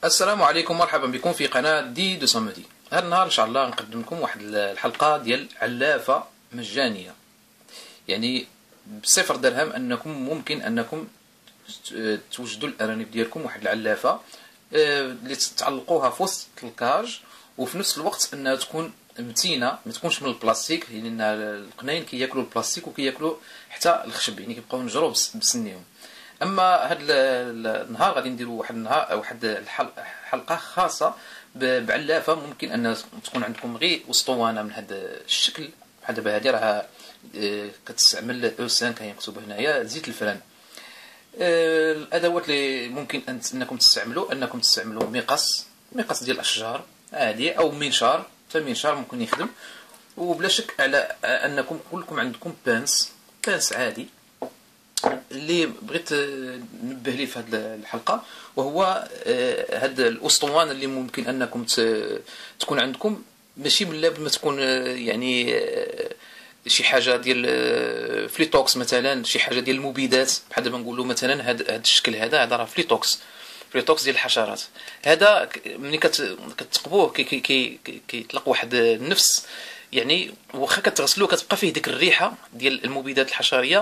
السلام عليكم، مرحبا بكم في قناة دي دو سامدي. هذا النهار ان شاء الله نقدم لكم واحد الحلقة ديال علافة مجانية، يعني بصفر درهم انكم ممكن انكم توجدوا الارانب ديالكم واحد العلافة اللي تعلقوها في وسط الكاج، وفي نفس الوقت انها تكون متينه، ما تكونش من البلاستيك، لان القناين كياكلوا البلاستيك وكياكلوا حتى الخشب، يعني كيبقاو نجروا بسنيهم. اما هذا النهار غادي نديروا واحد الحلقه خاصه بعلافه ممكن ان تكون عندكم غير اسطوانه من هذا الشكل. بحال دابا هذه راه كتستعمل او 5 كاين مكتوب هنايا زيت الفران. الادوات اللي ممكن انكم تستعملوا مقص ديال الاشجار عادي، او منشار، حتى المنشار ممكن يخدم. وبلا شك على انكم كلكم عندكم بانس عادي. اللي بغيت نبه ليه في هذه الحلقه وهو هذا الاسطوانه اللي ممكن انكم تكون عندكم، ماشي من باب ما تكون يعني شي حاجه ديال فليتوكس مثلا، شي حاجه ديال المبيدات. بحال دابا نقولوا مثلا هذا الشكل هذا راه فليتوكس ديال الحشرات. هذا ملي كتقبوه كيطلق واحد النفس، يعني واخا كتغسلوه كتبقى فيه ديك الريحه ديال المبيدات الحشريه.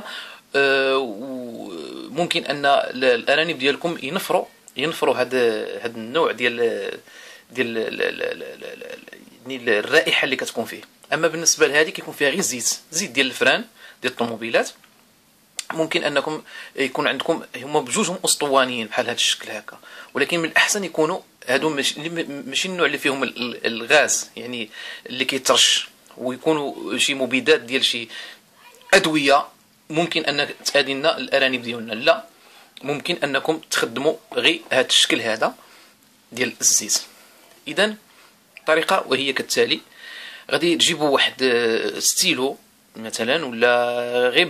وممكن ان الارانب ديالكم ينفروا هذا النوع ديال الرائحه اللي كتكون فيه. اما بالنسبه لهذه كيكون فيها غير زيت ديال الفران ديال الطوموبيلات. ممكن انكم يكون عندكم هما بجوجهم اسطوانيين بحال هذا الشكل هكا، ولكن من الاحسن يكونوا هادو ماشي النوع اللي فيهم الغاز، يعني اللي كيترش، ويكونوا شي مبيدات ديال شي ادويه ممكن ان تأذي لنا الارانب ديالنا. لا، ممكن انكم تخدموا غير هذا الشكل هذا ديال الزيت. اذا الطريقه وهي كالتالي: غادي تجيبوا واحد ستيلو مثلا، ولا غير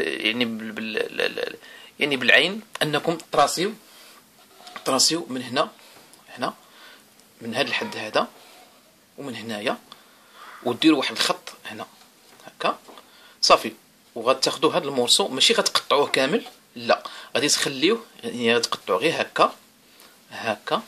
يعني بالعين، انكم تراسيو من هنا من هذا الحد هذا ومن هنايا، وديروا واحد الخط هنا هكا صافي. وغتاخذوا هذا المورسو، ماشي غتقطعوه كامل، لا، غادي تخليوه، يعني غتقطعوا غير هكا،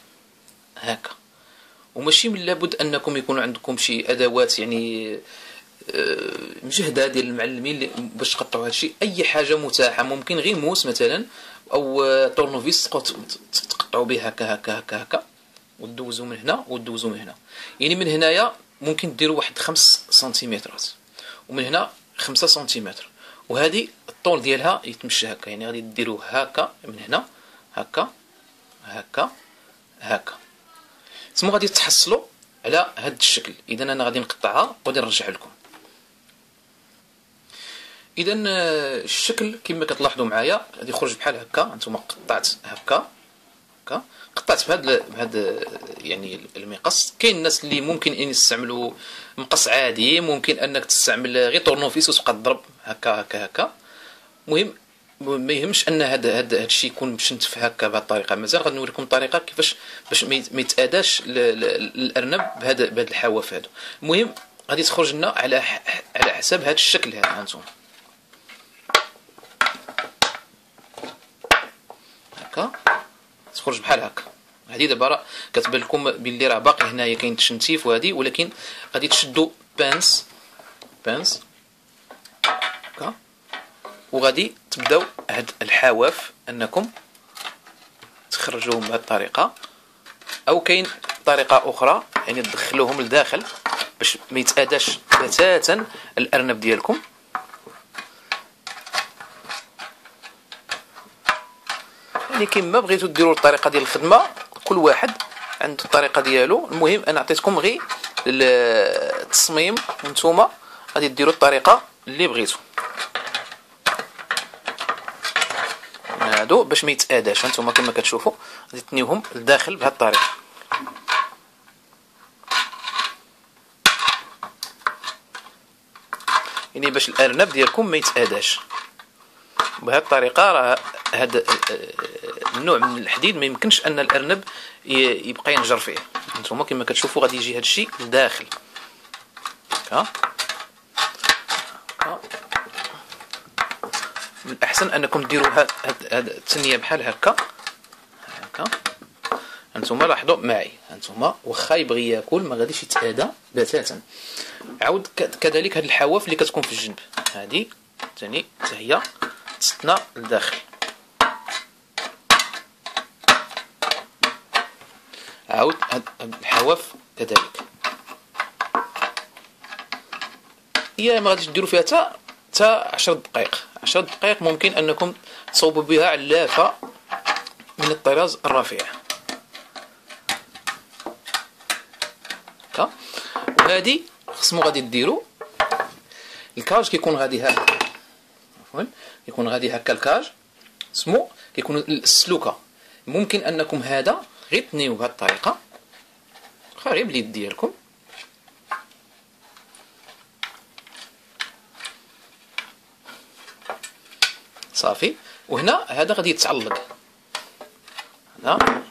وماشي من لابد انكم يكون عندكم شي ادوات يعني مجهده ديال المعلمين باش تقطعوا هذا الشيء. اي حاجه متاحه، ممكن غير موس مثلا او طورنوفيس تقطعوا به هكا وتدوزوا من هنا وتدوزوا من هنا. يعني من هنايا ممكن ديروا واحد 5 سنتيمترات، ومن هنا 5 سنتيمتر، وهذه الطول ديالها يتمشى هكا. يعني غادي ديروه هكا من هنا هكا ثم غادي تحصلوا على هذا الشكل. اذا انا غادي نقطعها وغادي نرجع لكم. اذا الشكل كما كتلاحظوا معايا غادي يخرج بحال هكا. انتم قطعت هكا قطعت بهذا يعني المقص. كاين الناس اللي ممكن ان يستعملوا مقص عادي، ممكن انك تستعمل غير طورنوفيس وتبقى تضرب هكا. المهم ما يهمش ان هذا الشيء يكون مشنتف هكا بهذه الطريقه. مازال غادي نوريكم طريقه كيفاش باش ما يتاداش الارنب بهذا الحواف هذو. المهم غادي تخرج لنا على حساب هذا الشكل هذا. هانتم هكا تخرج بحال هكا. هذه دابا كتبان لكم باللي راه باقي هنايا كاين تشنتيف وهذه، ولكن غادي تشدوا بانس هكا، وغادي تبداو هاد الحواف انكم تخرجوهم بهذه الطريقه، او كاين طريقه اخرى يعني تدخلوهم لداخل باش ما يتاداش بتاتا الارنب ديالكم. يعني كما بغيتو ديروا الطريقه ديال الخدمه، كل واحد عنده الطريقه ديالو. المهم انا عطيتكم غير التصميم، وانتم غادي ديروا الطريقه اللي بغيتو هادو باش ما يتاداش. انتم كما كتشوفوا غادي تنيوهم لداخل بهذه الطريقه. يعني باش الارنب ديالكم ما يتاداش بهذه الطريقه. راه هذا النوع من الحديد ما يمكنش ان الارنب يبقى ينجر فيه. انتم كما كتشوفوا غادي يجي هذا الشيء لداخل هكا. من الاحسن انكم ديروا هاد التنيه بحال هكا. هانتوما لاحظوا معي، هانتوما واخا يبغي ياكل ما غاديش يتاذى بتاتا. عاود كذلك هاد الحواف اللي كتكون في الجنب هادي ثاني حتى هي تسطنا لداخل. عاود هاد الحواف كذلك هي ما غاديش ديروا فيها حتى 10 دقائق. 10 دقائق ممكن انكم تصوبوا بها علافه من الطراز الرفيع هكا. وهذه خصمو غادي ديروا الكاج كيكون غادي هكا، عفوا كيكون غادي هكا الكاج سمو كيكون السلوكه. ممكن انكم هذا غير تنيو بهذه الطريقه، واخا غير باليد ديالكم صافي. وهنا هذا غادي يتعلق هنا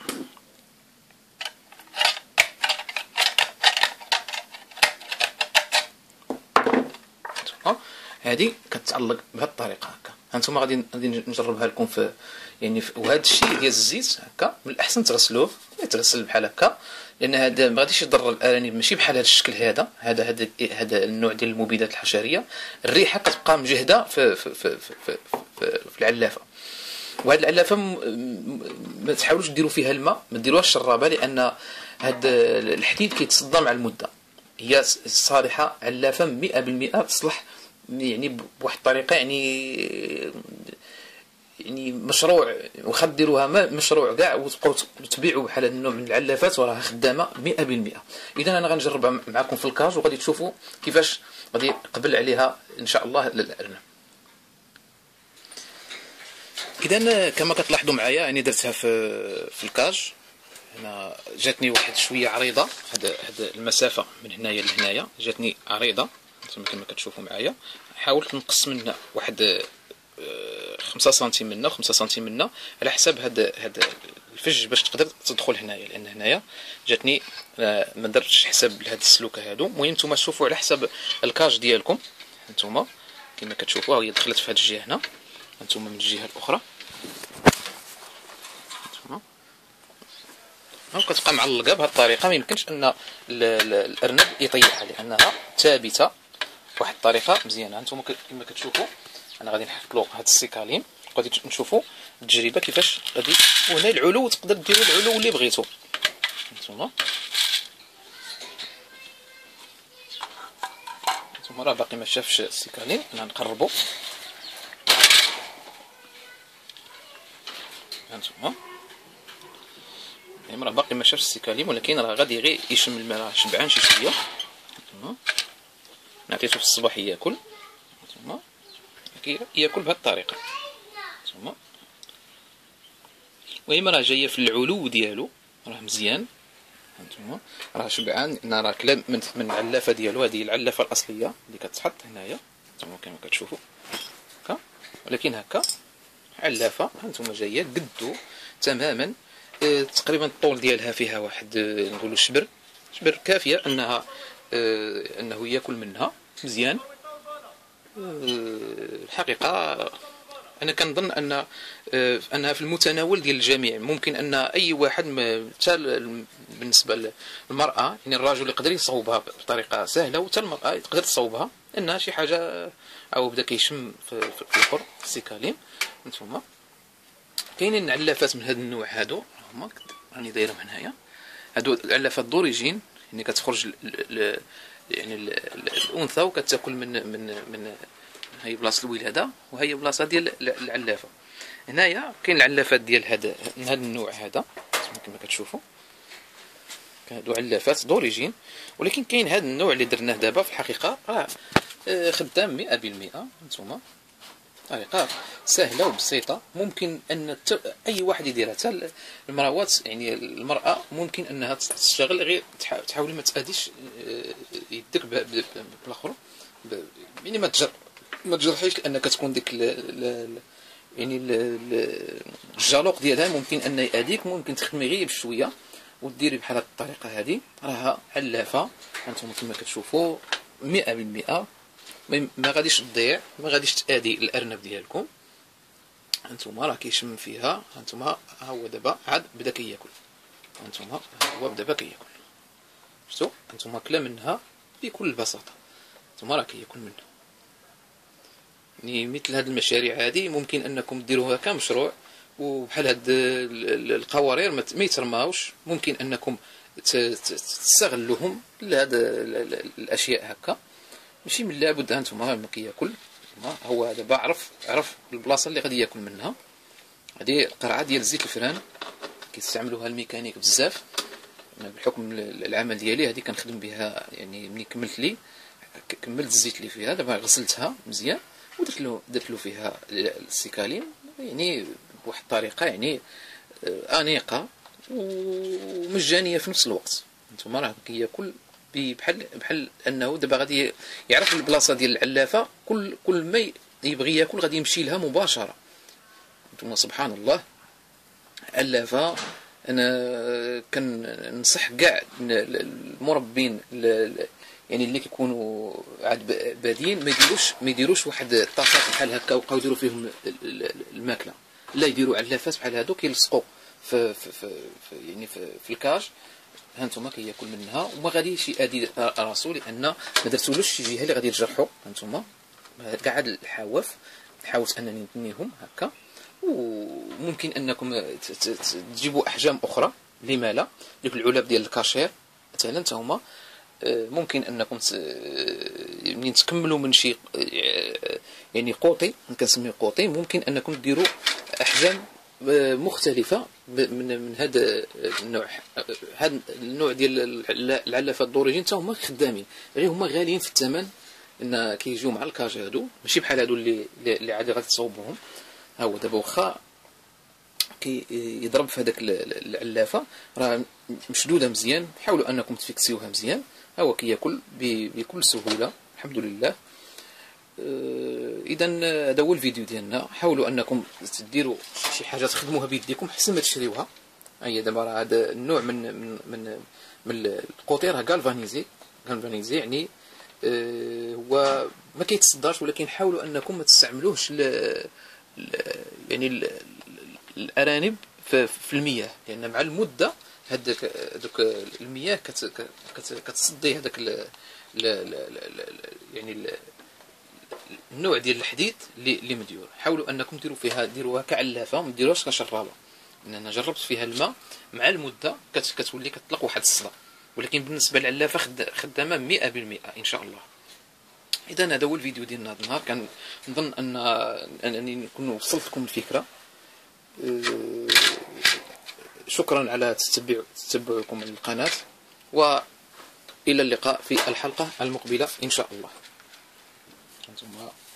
هذه كتعلق بهذه الطريقه هكا. هانتوما غادي نجربها لكم في يعني وهذا الشيء ديال الزيت هكا من الاحسن تغسلوه، يتغسل بحال هكا، لان هذا ما غاديش يضر الارانب، ماشي بحال هذا الشكل هذا النوع ديال المبيدات الحشريه الريحه كتبقى مجهده في العلافه. وهاد العلافه ما تحاولوش ديروا فيها الماء، ما ديروهاش شرابه، لان هاد الحديد كيتصدى مع المده. هي الصراحه علافه 100% تصلح يعني بواحد الطريقه يعني مشروع، واخا ديروها مشروع كاع وتبقاو تبيعوا بحال هذا النوع من العلافات وراها خدامه 100%. اذا انا غنجربها معكم في الكاج وغادي تشوفوا كيفاش غادي يقبل عليها ان شاء الله الارنب. اذا كما كتلاحظوا معايا يعني درتها في الكاج. هنا جاتني واحد شويه عريضه، هاد المسافه من هنايا لهنايا جاتني عريضه كما كتشوفوا معايا. حاولت نقص منها واحد 5 سنتيم منا و5 سنتيم منا على حساب هاد الفج باش تقدر تدخل هنايا، لان هنايا جاتني ما درتش حساب لهاد السلوكه هادو. المهم نتوما شوفوا على حساب الكاج ديالكم. نتوما كما كتشوفوا هي دخلت في هاد الجهه هنا، نتوما من الجهه الاخرى نتوما كتبقى معلقه بهذه الطريقه. ما يمكنش ان الارنب يطيحها لانها ثابته بواحد الطريقه مزيانه. نتوما كما كتشوفوا انا غادي نحط له هذا السيكالين، غادي نشوفوا التجربه كيفاش غادي. وهنا العلو تقدر ديروا العلو اللي بغيتو. نتوما راه باقي ما شافش السيكالين، انا نقربوا. هانتوما راه باقي ما شافش السيكالين، ولكن راه غادي غير يشم الماء، راه شبعان شي شويه. هانتوما نعطيته في الصباح ياكل، هانتوما ياكل بهذه الطريقه. هانتوما المهم راه جايه في العلو ديالو، راه مزيان. هانتوما راه شبعان، راه كلا من العلافه ديالو. هذه العلافه الاصليه اللي كتحط هنايا هانتوما كما كتشوفوا هكا، ولكن هكا علافه هانتوما جايه قدو تماما. تقريبا الطول ديالها فيها واحد نقولوا شبر كافيه انه ياكل منها مزيان. الحقيقه انا كنظن انها في المتناول ديال الجميع. ممكن ان اي واحد حتى بالنسبه للمراه، يعني الرجل يقدر يصوبها بطريقه سهله، وحتى المراه تقدر تصوبها لانها شي حاجه. او بدا كيشم في الاخر في السيكالين. نتوما كاينين علافات من هذا النوع، هادو هما راني دايرهم هنايا. هادو العلافات دوريجين، يعني كتخرج يعني الانثى وكتاكل من هي بلاصه الولاده، وهي بلاصه ديال العلافه. هنايا كاين العلافات ديال هذا النوع هذا كما كتشوفوا، هادو علافات دوريجين. ولكن كاين هذا النوع اللي درناه دابا في الحقيقه راه خدام 100%. نتوما طريقه سهله وبسيطه، ممكن ان اي واحد يديرها. حتى المراوات، يعني المراه ممكن انها تشتغل، غير تحاولي ما تاديش يدك بالاخر، يعني ما تجرحيش، لان كتكون ديك يعني الجالوق ديالها ممكن ان ياديك. ممكن تخدمي غير بشويه وديري بحال هذه الطريقه هذه، راها علافه. هانتوما كما كتشوفوا 100% ما غاديش تضيع، ما غاديش تادي الارنب ديالكم. هانتوما راه كيشم فيها. هانتوما ها هو دابا عاد بدا كياكل. هانتوما هو دابا كياكل. شفتوا هانتوما كلا منها بكل بساطه. هانتوما راه كياكل منها. يعني مثل هاد المشاريع هذه ممكن انكم ديروها كمشروع، وبحال هاد القوارير ما يترماوش، ممكن انكم تستغلوهم لهاد الاشياء هكا. ماشي من لابد. هانتوما ما كياكل هو دابا عرف البلاصه اللي غادي ياكل منها. هذه القرعه ديال زيت الفران كيستعملوها الميكانيك بزاف. بحكم العمل ديالي هذه كنخدم بها، يعني ملي كملت الزيت اللي فيها دابا غسلتها مزيان درت له فيها السيكالين، يعني بواحد الطريقه يعني انيقه ومجانيه في نفس الوقت. نتوما راه كياكل بحال انه دابا غادي يعرف البلاصه ديال العلافه، كل ما يبغي ياكل غادي يمشي لها مباشره. نتوما سبحان الله علافه. انا كننصح كاع المربين يعني اللي كيكونوا عاد بادين ما يديروش واحد الطاسات بحال هكا وبقاو يديروا فيهم الماكله، لا يديروا علافات بحال هادو كيلصقوا يعني في الكاج. هانتوما كياكل منها وما غاديش يأذي راسو، لان ما درتولوش شي جهه اللي غادي يجرحوا. هانتوما كاع هاد الحواف حاولت انني نتنيهم هكا، وممكن انكم تجيبوا احجام اخرى. لما لا؟ ديك العلب ديال الكاشير مثلا حتى هما ممكن انكم منين تكملوا من شي يعني قوطي، كنسميه قوطي، ممكن انكم ديروا احجام مختلفه من هذا النوع. هذا النوع ديال العلافات الدوريجين حتى هما خدامين، غير هما غاليين في الثمن، ان كيجيو مع الكاج هادو، ماشي بحال هادو اللي عادي غادي تصوبوهم. ها هو دابا واخا يضرب في هذاك العلافه راه مشدوده مزيان، حاولوا انكم تفيكسيوها مزيان. ها هو كياكل بكل سهوله الحمد لله. اذا هذا هو الفيديو ديالنا. حاولوا انكم تديروا شي حاجه تخدموها بيديكم احسن ما تشريوها. هي دابا راه هذا النوع من القطير غالفانيزي يعني هو ما كيتصدرش، ولكن حاولوا انكم ما تستعملوهش يعني الارانب في المياه، لان مع المده هذوك المياه كتصدي هذاك يعني النوع ديال الحديد اللي مديور. حاولوا انكم ديروها كعلافه، ما ديروهاش كشرابه، لان انا جربت فيها الماء مع المده كتولي كتطلق واحد الصدى، ولكن بالنسبه للعلافه خدامه 100% ان شاء الله. اذا هذا هو الفيديو ديالنا هذا النهار. كنظن انني نكون وصلت لكم الفكره. شكرا على تتبعكم للقناه، والى اللقاء في الحلقه المقبله ان شاء الله.